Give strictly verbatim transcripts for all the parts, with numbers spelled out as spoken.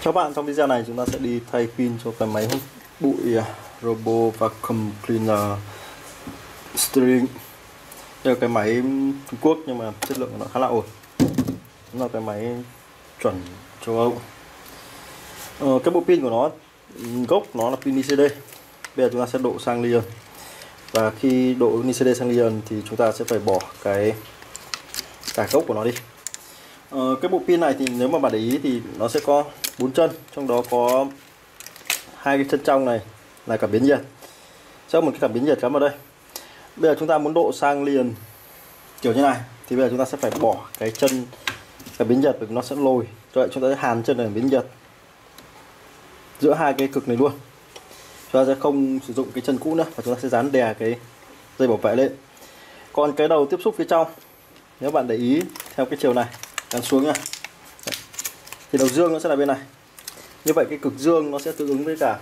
Các bạn, trong video này chúng ta sẽ đi thay pin cho cái máy hút bụi Robo Vacuum Cleaner Steering. Đây là cái máy Trung Quốc nhưng mà chất lượng của nó khá là ổn. Nó là cái máy chuẩn châu Âu. Ờ, cái bộ pin của nó gốc nó là pin i xê đê. Bây giờ chúng ta sẽ độ sang Li-ion. Và khi độ pin i xê đê sang Li-ion thì chúng ta sẽ phải bỏ cái cả gốc của nó đi. Ờ, cái bộ pin này thì nếu mà bạn để ý thì nó sẽ có bốn chân, trong đó có hai cái chân trong này là cảm biến nhiệt, sẽ một cái cảm biến nhiệt cắm vào đây. Bây giờ chúng ta muốn độ sang Li-ion kiểu như này thì bây giờ chúng ta sẽ phải bỏ cái chân cảm biến nhiệt, bởi vì nó sẽ lồi. Cho vậy chúng ta sẽ hàn chân cảm biến nhiệt giữa hai cái cực này luôn. Chúng ta sẽ không sử dụng cái chân cũ nữa và chúng ta sẽ dán đè cái dây bảo vệ lên. Còn cái đầu tiếp xúc phía trong, nếu bạn để ý theo cái chiều này gắn xuống nha, thì đầu dương nó sẽ là bên này. Như vậy cái cực dương nó sẽ tương ứng với cả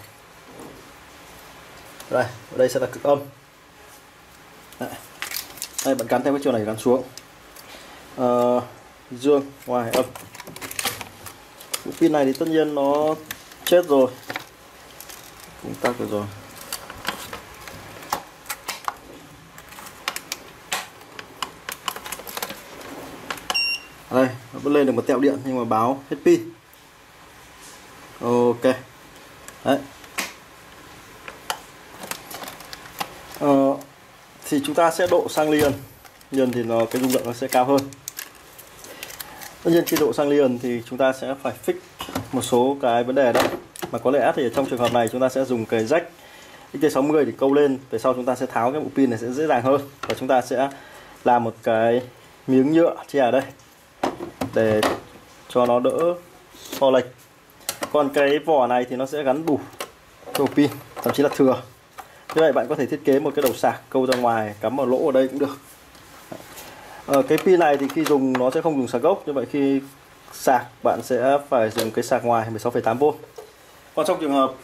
đây, ở đây sẽ là cực âm. Đây, đây bạn gắn theo cái chiều này gắn xuống. Uh, dương ngoài âm. Bộ pin này thì tất nhiên nó chết rồi, không tắc được rồi. Đây, nó vẫn lên được một tẹo điện nhưng mà báo hết pin. Ok. Đấy. Ờ, thì chúng ta sẽ độ sang Li-ion. Li-ion thì nó cái dung lượng nó sẽ cao hơn. Tất nhiên khi độ sang Li-ion thì chúng ta sẽ phải fix một số cái vấn đề đấy. Mà có lẽ thì trong trường hợp này chúng ta sẽ dùng cái jack X T sáu mươi để câu lên. Về sau chúng ta sẽ tháo cái bộ pin này sẽ dễ dàng hơn. Và chúng ta sẽ làm một cái miếng nhựa che ở đây để cho nó đỡ so lệch. Còn cái vỏ này thì nó sẽ gắn đủ cho pin, thậm chí là thừa. Như vậy bạn có thể thiết kế một cái đầu sạc câu ra ngoài, cắm vào lỗ ở đây cũng được. Ờ, cái pin này thì khi dùng nó sẽ không dùng sạc gốc, như vậy khi sạc bạn sẽ phải dùng cái sạc ngoài mười sáu phẩy tám vôn. Còn trong trường hợp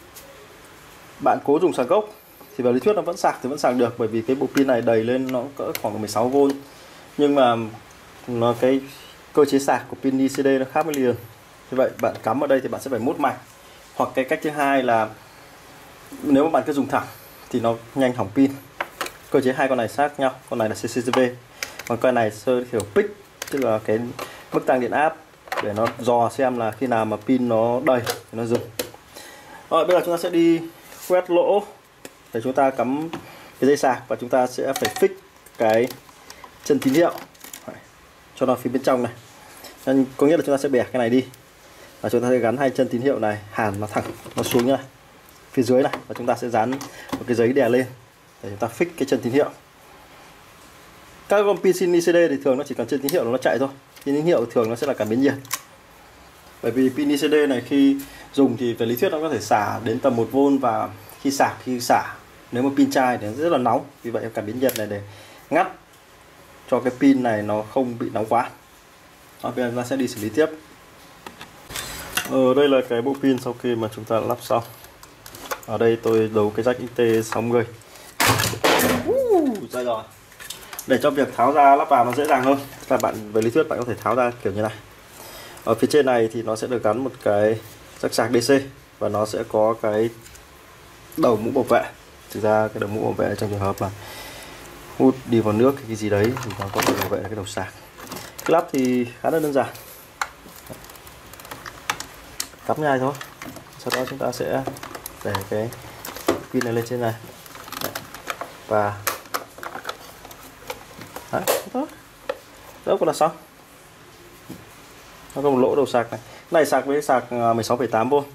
bạn cố dùng sạc gốc thì vào lý thuyết nó vẫn sạc thì vẫn sạc được, bởi vì cái bộ pin này đầy lên nó cỡ khoảng mười sáu vôn. Nhưng mà nó cái cơ chế sạc của pin i xê đê nó khác với Li-ion. Như vậy bạn cắm ở đây thì bạn sẽ phải mốt mạch. Hoặc cái cách thứ hai là nếu mà bạn cứ dùng thẳng thì nó nhanh hỏng pin. Cơ chế hai con này khác nhau, con này là xê xê xê vê, còn con này sơ kiểu pick, tức là cái mức tăng điện áp để nó dò xem là khi nào mà pin nó đầy thì nó dừng. Rồi bây giờ chúng ta sẽ đi quét lỗ để chúng ta cắm cái dây sạc, và chúng ta sẽ phải fix cái chân tín hiệu cho nó phía bên trong này. Nên có nghĩa là chúng ta sẽ bẻ cái này đi và chúng ta sẽ gắn hai chân tín hiệu này, hàn nó thẳng nó xuống như này phía dưới này, và chúng ta sẽ dán một cái giấy đè lên để chúng ta fix cái chân tín hiệu. Các con pin i xê đê thì thường nó chỉ cần chân tín hiệu nó chạy thôi. Chân tín hiệu thường nó sẽ là cảm biến nhiệt, bởi vì pin i xê đê này khi dùng thì về lý thuyết nó có thể xả đến tầm một vôn, và khi sạc khi xả nếu mà pin chai thì nó rất là nóng. Vì vậy cảm biến nhiệt này để ngắt cho cái pin này nó không bị nóng quá. Rồi, bây giờ chúng ta sẽ đi xử lý tiếp. Ở đây là cái bộ pin sau khi mà chúng ta lắp xong. Ở đây tôi đấu cái jack X T sáu mươi. Rồi rồi. Để cho việc tháo ra lắp vào nó dễ dàng hơn, là bạn về lý thuyết bạn có thể tháo ra kiểu như này. Ở phía trên này thì nó sẽ được gắn một cái jack sạc đê xê và nó sẽ có cái đầu mũ bảo vệ. Thực ra cái đầu mũ bảo vệ trong trường hợp mà hút đi vào nước cái gì đấy thì nó có thể bảo vệ cái đầu sạc. Cái lắp thì khá là đơn giản, cắm nhai thôi. Sau đó chúng ta sẽ để cái pin này lên trên này và đấy, đó, đó là xong. Nó có một lỗ đầu sạc này. Cái này sạc với sạc mười sáu phẩy tám vôn.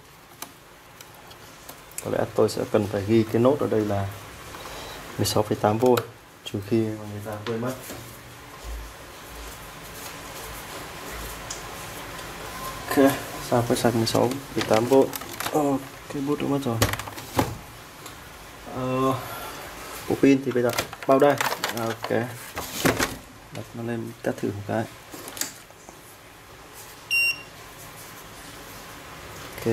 Có lẽ tôi sẽ cần phải ghi cái nốt ở đây là mười sáu phẩy tám vôn, trừ khi mà người ta quên mất. Ok, sạc với sạc mười sáu phẩy tám vôn. Oh, cái bút đã mất rồi. Uh, bộ pin thì bây giờ bao đây. Ok, đặt nó lên test thử một cái. Ok.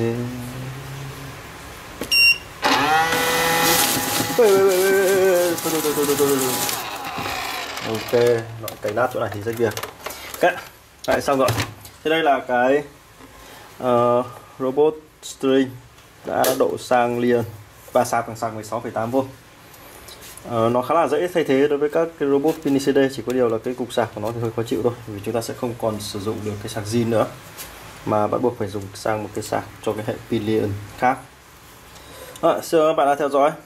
Ok, nó cày nát chỗ này thì rách việc. Ok, lại xong rồi. Thế đây là cái uh, robot string đã độ sang liền và sạc bằng sạc mười sáu phẩy tám vôn. Ờ, nó khá là dễ thay thế đối với các cái robot pin xê đê, chỉ có điều là cái cục sạc của nó thì hơi khó chịu thôi, vì chúng ta sẽ không còn sử dụng được cái sạc zin nữa mà bắt buộc phải dùng sang một cái sạc cho cái hệ pin Li-ion khác. À, xin ơn các bạn đã theo dõi.